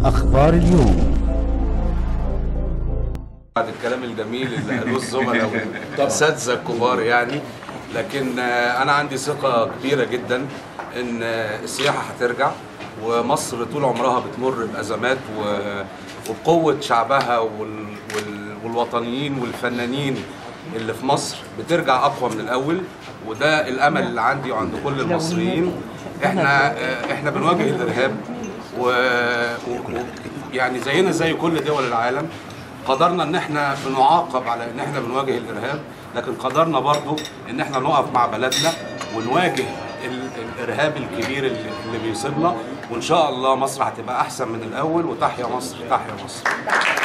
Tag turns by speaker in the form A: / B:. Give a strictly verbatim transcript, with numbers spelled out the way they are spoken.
A: أخبار اليوم.
B: بعد الكلام الجميل اللي قالوه الزملاء والاساتذه الكبار يعني، لكن انا عندي ثقه كبيره جدا ان السياحه هترجع، ومصر طول عمرها بتمر بازمات، وبقوه شعبها والوطنيين والفنانين اللي في مصر بترجع اقوى من الاول، وده الامل اللي عندي وعند كل المصريين. احنا احنا بنواجه الارهاب، و يعني زينا زي كل دول العالم. قدرنا ان احنا بنعاقب على ان احنا بنواجه الارهاب، لكن قدرنا برضو ان احنا نقف مع بلدنا ونواجه الارهاب الكبير اللي بيصيبنا، وان شاء الله مصر هتبقى احسن من الاول، وتحيا مصر، تحيا مصر.